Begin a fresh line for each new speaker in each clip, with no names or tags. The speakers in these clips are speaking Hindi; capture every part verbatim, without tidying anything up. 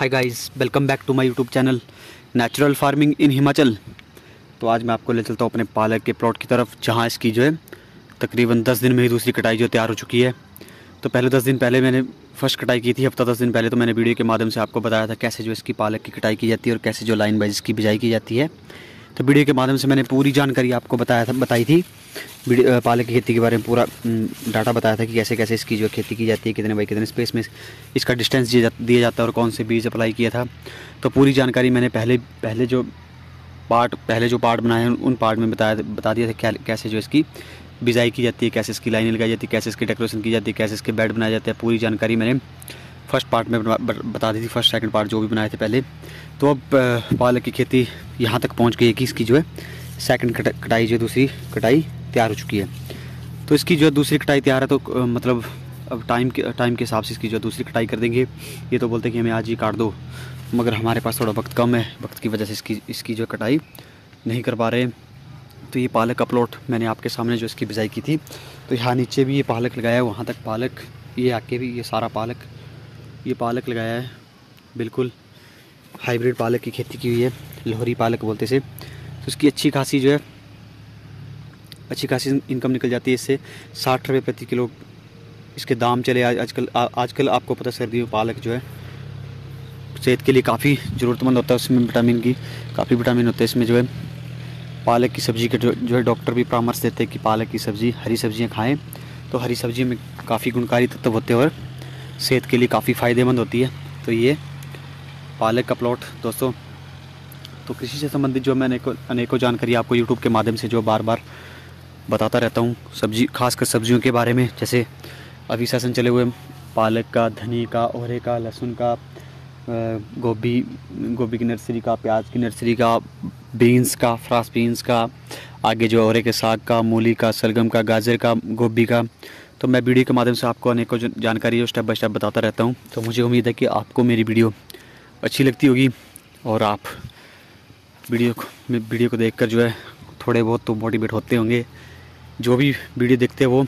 Hi guys, welcome back to my YouTube channel natural farming in Himachal. तो आज मैं आपको ले चलता हूँ अपने पालक के प्लॉट की तरफ, जहाँ इसकी जो है तकरीबन दस दिन में ही दूसरी कटाई जो तैयार हो चुकी है। तो पहले दस दिन पहले मैंने फर्स्ट कटाई की थी, हफ्ता दस दिन पहले। तो मैंने वीडियो के माध्यम से आपको बताया था कैसे जो इसकी पालक की कटाई की जाती है और कैसे जो लाइन वाइज इसकी बिजाई की जाती है। तो वीडियो के माध्यम से मैंने पूरी जानकारी आपको बताया था बताई थी पालक की खेती के बारे में। पूरा डाटा बताया था कि कैसे कैसे इसकी जो खेती की जाती है, कितने बाई कितने स्पेस में इसका डिस्टेंस दिया जा, दिया जाता है और कौन से बीज अप्लाई किया था। तो पूरी जानकारी मैंने पहले पहले जो पार्ट पहले जो पार्ट बनाए हैं उन पार्ट में बताया बता दिया था क्या कैसे जो इसकी बिजाई की जाती है, कैसे इसकी लाइनें लगाई जाती है, कैसे इसकी डेकोरेशन की जाती है, कैसे इसके बेड बनाए जाते हैं। पूरी जानकारी मैंने फर्स्ट पार्ट में बता दी थी, फर्स्ट सेकंड पार्ट जो भी बनाए थे पहले। तो अब पालक की खेती यहाँ तक पहुँच गई है कि इसकी जो है सेकंड कटाई जो दूसरी कटाई तैयार हो चुकी है। तो इसकी जो दूसरी कटाई तैयार है, तो मतलब अब टाइम के टाइम के हिसाब से इसकी जो दूसरी कटाई कर देंगे। ये तो बोलते हैं कि हमें आज ही काट दो, मगर हमारे पास थोड़ा वक्त कम है, वक्त की वजह से इसकी इसकी जो कटाई नहीं कर पा रहे। तो ये पालक का प्लॉट मैंने आपके सामने जो इसकी बिजाई की थी, तो यहाँ नीचे भी ये पालक लगाया है, वहाँ तक पालक, ये आके भी ये सारा पालक ये पालक लगाया है। बिल्कुल हाइब्रिड पालक की खेती की हुई है, लाहौरी पालक बोलते से। तो इसकी अच्छी खासी जो है अच्छी खासी इनकम निकल जाती है इससे। साठ रुपये प्रति किलो इसके दाम चले आज आजकल आजकल आपको पता है सर्दियों में पालक जो है सेहत के लिए काफ़ी ज़रूरतमंद होता है, उसमें विटामिन की काफ़ी विटामिन होते हैं इसमें जो है। पालक की सब्ज़ी के जो जो है डॉक्टर भी परामर्श देते हैं कि पालक की सब्ज़ी, हरी सब्जियां खाएं। तो हरी सब्जी में काफ़ी गुणकारी तत्व होते हैं और सेहत के लिए काफ़ी फ़ायदेमंद होती है। तो ये पालक का प्लॉट दोस्तों, तो कृषि से संबंधित जो मैं अनेकों अनेकों जानकारी आपको यूट्यूब के माध्यम से जो बार बार बताता रहता हूँ, सब्जी खासकर सब्जियों के बारे में। जैसे अभी सेशन चले हुए पालक का, धनी का, ओरे का, लहसुन का, गोभी गोभी की नर्सरी का, प्याज की नर्सरी का, बीन्स का, फ्रांस बीन्स का, आगे जो ओरे के साग का, मूली का, सलगम का, गाजर का, गोभी का। तो मैं वीडियो के माध्यम से आपको अनेकों जानकारी जो स्टेप बाय स्टेप बताता रहता हूँ। तो मुझे उम्मीद है कि आपको मेरी वीडियो अच्छी लगती होगी और आप वीडियो को वीडियो को देखकर जो है थोड़े बहुत तो मोटिवेट होते होंगे। जो भी वीडियो देखते हैं वो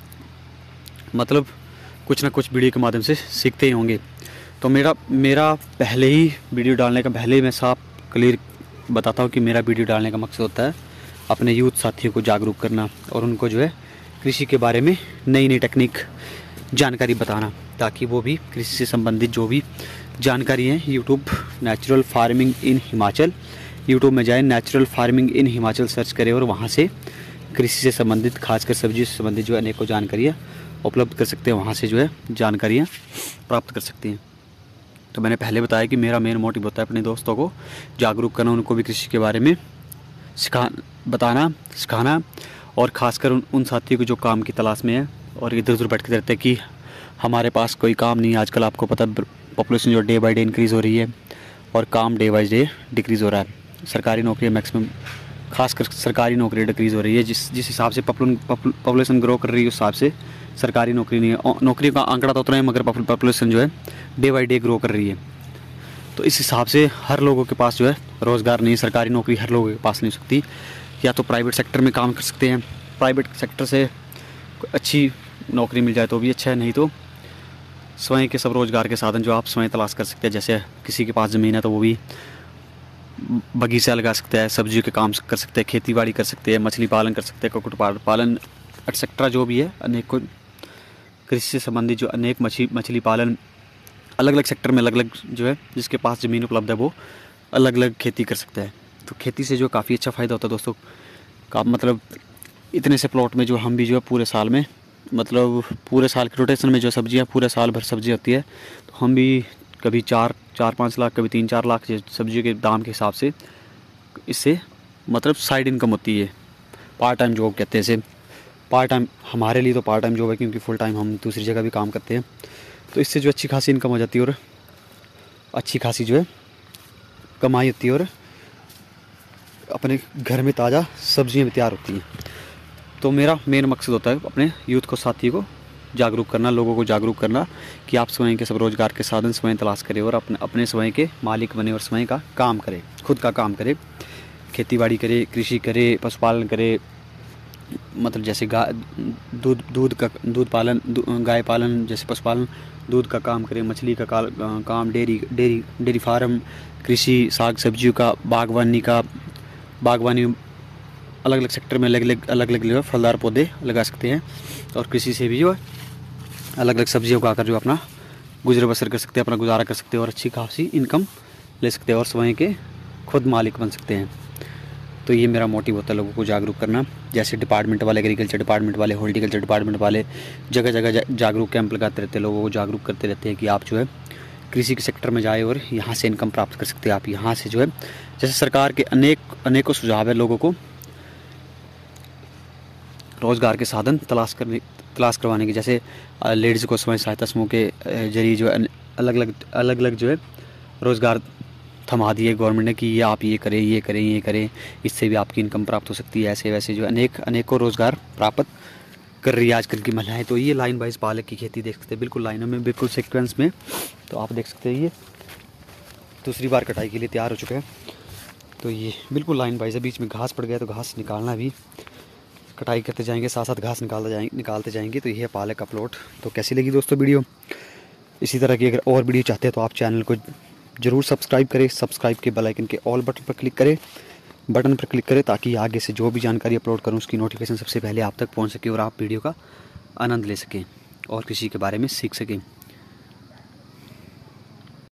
मतलब कुछ ना कुछ वीडियो के माध्यम से सीखते ही होंगे। तो मेरा मेरा पहले ही वीडियो डालने का पहले ही मैं साफ क्लियर बताता हूँ कि मेरा वीडियो डालने का मकसद होता है अपने यूथ साथियों को जागरूक करना और उनको जो है कृषि के बारे में नई नई टेक्निक जानकारी बताना, ताकि वो भी कृषि से संबंधित जो भी जानकारी है YouTube natural farming in Himachal, YouTube में जाए, natural farming in Himachal search करें और वहाँ से कृषि से संबंधित, खासकर सब्जी से संबंधित जो अनेकों जानकारियाँ उपलब्ध कर सकते हैं, वहाँ से जो है जानकारियाँ प्राप्त कर सकते हैं। तो मैंने पहले बताया कि मेरा मेन मोटिव होता है अपने दोस्तों को जागरूक करना, उनको भी कृषि के बारे में सिखा बताना सिखाना, और ख़ासकर उन उन साथियों को जो काम की तलाश में है और इधर उधर भटकते रहते हैं कि हमारे पास कोई काम नहीं है। आजकल आपको पता है पॉपुलेशन जो डे बाई डे इंक्रीज़ हो रही है और काम डे बाई डे डिक्रीज़ हो रहा है। सरकारी नौकरी मैक्सिमम, खासकर सरकारी नौकरी डिक्रीज़ हो रही है। जिस जिस हिसाब से पॉपुलेशन ग्रो कर रही है उस हिसाब से सरकारी नौकरी नहीं है। नौकरी का आंकड़ा तो उतना है, मगर पॉपुलेशन जो है डे बाई डे ग्रो कर रही है। तो इस हिसाब से हर लोगों के पास जो है रोज़गार नहीं, सरकारी नौकरी हर लोगों के पास नहीं हो सकती। या तो प्राइवेट सेक्टर में काम कर सकते हैं, प्राइवेट सेक्टर से अच्छी नौकरी मिल जाए तो भी अच्छा है, नहीं तो स्वयं के सब रोज़गार के साधन जो आप स्वयं तलाश कर सकते हैं। जैसे किसी के पास ज़मीन है तो वो भी बगीचा लगा सकता है, सब्जियों के काम कर सकते हैं, खेती बाड़ी कर सकते हैं, मछली पालन कर सकते हैं, कुक्कुट पालन एक्सेट्रा जो भी है अनेक कृषि से संबंधित जो अनेक मछली मछली पालन अलग अलग सेक्टर में अलग अलग जो है जिसके पास ज़मीन उपलब्ध है वो अलग अलग खेती कर सकता है। तो खेती से जो काफ़ी अच्छा फ़ायदा होता है दोस्तों का, मतलब इतने से प्लॉट में जो हम भी जो है पूरे साल में, मतलब पूरे साल के रोटेशन में जो सब्जियाँ पूरे साल भर सब्जी होती है, तो हम भी कभी चार चार पाँच लाख कभी तीन चार लाख सब्जियों के दाम के हिसाब से इससे मतलब साइड इनकम होती है। पार्ट टाइम जॉब कहते हैं इसे, पार्ट टाइम हमारे लिए तो पार्ट टाइम जॉब है, क्योंकि फुल टाइम हम दूसरी जगह भी काम करते हैं। तो इससे जो अच्छी खासी इनकम हो जाती है और अच्छी खासी जो है कमाई होती है और अपने घर में ताज़ा सब्जियां भी तैयार होती हैं। तो मेरा मेन मकसद होता है अपने यूथ को, साथियों को जागरूक करना, लोगों को जागरूक करना कि आप स्वयं के सब रोज़गार के साधन स्वयं तलाश करें और अपने अपने स्वयं के मालिक बने और स्वयं का काम करें, खुद का काम करें, खेती बाड़ी करे, कृषि करे, पशुपालन करे, मतलब जैसे गाय दूध दूध का दूध पालन दू, गाय पालन जैसे पशुपालन, दूध का काम करें, मछली का काल, काम, डेयरी डेयरी डेयरी फार्म, कृषि, साग सब्जियों का, बागवानी का, बागवानी अलग अलग सेक्टर में अलग अलग अलग अलग जो है फलदार पौधे लगा सकते हैं। और कृषि से भी जो है अलग अलग सब्जियाँ उगाकर जो अपना गुजर बसर कर सकते हैं, अपना गुजारा कर सकते हैं और अच्छी खासी इनकम ले सकते हैं और स्वयं के खुद मालिक बन सकते हैं। तो ये मेरा मोटिव होता है लोगों को जागरूक करना। जैसे डिपार्टमेंट वाले, एग्रीकल्चर डिपार्टमेंट वाले, हॉर्टिकल्चर डिपार्टमेंट वाले जगह जगह जागरूक कैंप लगाते रहते हैं, लोगों को जागरूक करते रहते हैं कि आप जो है कृषि के सेक्टर में जाए और यहाँ से इनकम प्राप्त कर सकते हैं। आप यहाँ से जो है जैसे सरकार के अनेक अनेकों सुझाव है लोगों को रोज़गार के साधन तलाश करने तलाश करवाने की। जैसे लेडीज़ को स्वयं सहायता समूह के जरिए जो है अलग अलग अलग अलग जो है रोज़गार थमा दिए गवर्नमेंट ने कि ये आप ये करें ये करें ये करें, इससे भी आपकी इनकम प्राप्त हो सकती है। ऐसे वैसे जो अनेक अनेकों रोज़गार प्राप्त कर रही है आजकल की महिलाएं। तो ये लाइन वाइज पालक की खेती देख सकते हैं, बिल्कुल लाइनों में, बिल्कुल सीक्वेंस में। तो आप देख सकते हैं ये दूसरी बार कटाई के लिए तैयार हो चुका है। तो ये बिल्कुल लाइन वाइज है, बीच में घास पड़ गया तो घास निकालना भी, कटाई करते जाएंगे साथ साथ घास निकालते जाएंगे निकालते जाएंगे तो ये है पालक का प्लॉट। तो कैसी लगी दोस्तों वीडियो? इसी तरह की अगर और वीडियो चाहते हैं तो आप चैनल को ज़रूर सब्सक्राइब करें। सब्सक्राइब के बेल आइकन के ऑल बटन पर क्लिक करें बटन पर क्लिक करें ताकि आगे से जो भी जानकारी अपलोड करूं उसकी नोटिफिकेशन सबसे पहले आप तक पहुंच सके और आप वीडियो का आनंद ले सकें और किसी के बारे में सीख सकें।